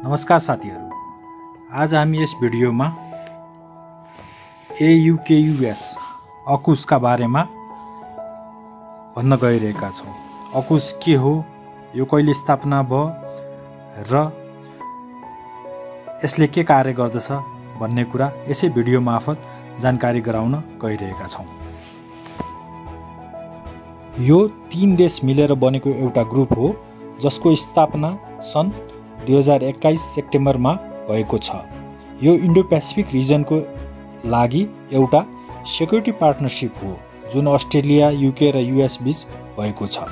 नमस्कार साथीहरू, आज हामी यस भिडियोमा AUKUS अकुसका बारेमा भन्न गइरहेका छौँ। अकुस के हो, यो कहिले स्थापना भयो र यसले के कार्य गर्दछ भन्ने कुरा यसै भिडियो मार्फत जानकारी गराउन गइरहेका छौँ। यो 3 देश मिलेर बनेको एउटा ग्रुप हो जसको स्थापना सन् 2021 सेप्टेम्बरमा भएको छ। यो इन्डो पेसिफिक रिजनको लागि एउटा सेक्युरिटी पार्टनरसिप हो जुन अस्ट्रेलिया, युके र युएस बीच भएको छ।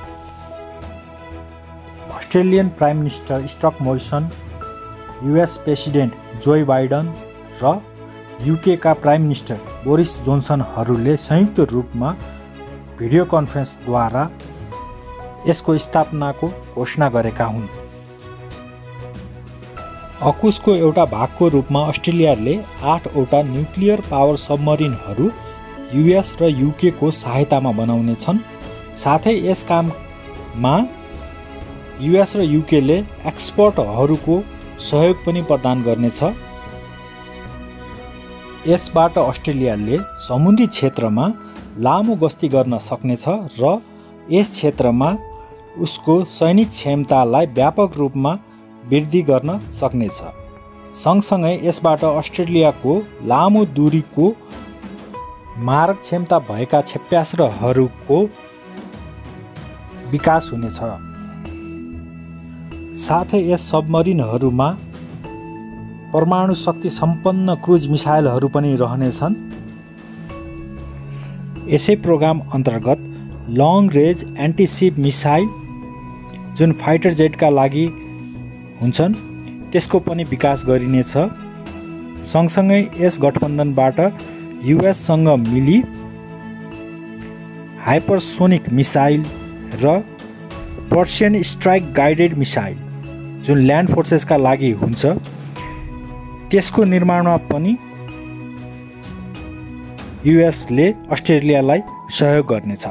Australian prime minister Scott Morrison, US president Joe Biden र युके का प्राइम मिनिस्टर बोरिस जोन्सनहरूले संयुक्त रूपमा भिडियो कन्फरेन्सद्वारा यसको स्थापनाको घोषणा गरेका हुन्। अकुसको एउटा भागको रूपमा अस्ट्रेलियाले 8 वटा न्युक्लियर पावर सबमरिनहरू युएस र युके को सहायतामा बनाउने छन्। साथै यस काममा युएस र युकेले एक्सपर्टहरूको सहयोग पनि प्रदान गर्नेछ। यसबाट अस्ट्रेलियाले समुद्री क्षेत्रमा लामो गस्ती गर्न सक्नेछ र यस क्षेत्रमा उसको सैनिक क्षमतालाई व्यापक रूपमा वृद्धि गर्न सक्नेछ। सँगसँगै यसबाट अस्ट्रेलियाको लामो दूरीको मारक क्षमता भएका क्षेप्यास्त्रहरूको विकास हुनेछ। साथै यस सबमरिनहरूमा परमाणु शक्ति सम्पन्न क्रुज मिसाइलहरू पनि रहनेछन्। यसै प्रोग्राम अन्तर्गत लङ रेन्ज एन्टी-सिप मिसाइल जुन फाइटर जेटका लागि हुन्छन् त्यसको पनि विकास गरिनेछ। सँगसँगै यस गठबन्धनबाट युएससँग मिली हाइपरसोनिक मिसाइल र पर्सियन स्ट्राइक गाइडेड मिसाइल जुन ल्यान्ड फोर्सेसका लागि हुन्छ त्यसको निर्माणमा पनि युएसले अस्ट्रेलियालाई सहयोग गर्नेछ।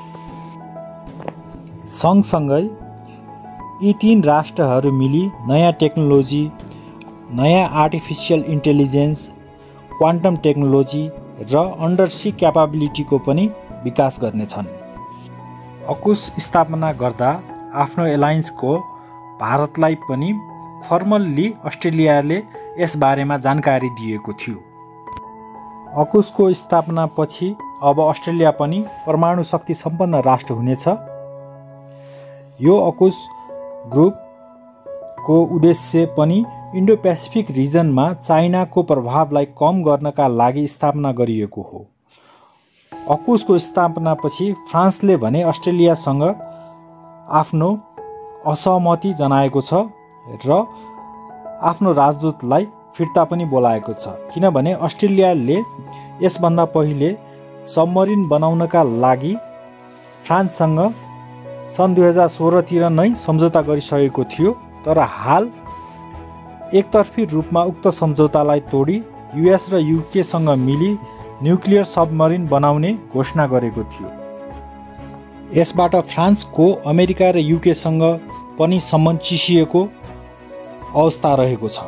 सँगसँगै यी 3 राष्ट्रहरू मिली नयाँ टेक्नोलोजी, नयाँ आर्टिफिसियल इन्टेलिजेन्स, क्वान्टम टेक्नोलोजी र अन्डरसी क्यापाबिलिटीको पनि विकास गर्नेछन्। अकुस स्थापना गर्दा आफ्नो एलायन्सको भारतलाई पनि फर्मल्ली अस्ट्रेलियाले यस बारेमा जानकारी दिएको थियो। अकुसको स्थापनापछि अब अस्ट्रेलिया पनि परमाणु शक्ति सम्पन्न राष्ट्र हुनेछ। यो अकुस ग्रुपको उद्देश्य पनि इन्डो पेसिफिक रिजनमा चाइनाको प्रभावलाई कम गर्नका लागि स्थापना गरिएको हो। अकुसको स्थापनापछि फ्रान्सले भने अस्ट्रेलियासँग आफ्नो असहमति जनाएको छ र आफ्नो राजदूतलाई फिर्ता पनि बोलाएको छ, किनभने अस्ट्रेलियाले यसभन्दा पहिले सबमरिन बनाउनका लागि फ्रान्ससँग सन् 2016 तिर नै सम्झौता गरिसकेको थियो। तर हाल एकतर्फी रूपमा उक्त सम्झौतालाई तोडी युएस र युकेसँग मिली न्युक्लियर सबमरिन बनाउने घोषणा गरेको थियो। यसबाट फ्रान्सको अमेरिका र युकेसँग पनि सम्बन्ध चिसिएको अवस्था रहेको छ।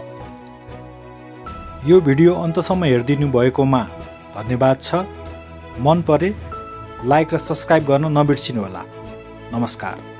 यो भिडियो अन्तसम्म हेरिदिनु भएकोमा धन्यवाद छ। मन परे लाइक र सब्स्क्राइब गर्न नबिर्सिनुहोला। नमस्कार।